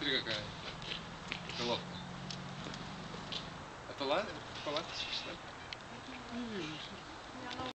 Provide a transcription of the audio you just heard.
Смотри какая. Головка. Это ласточка, что ли? Не вижу.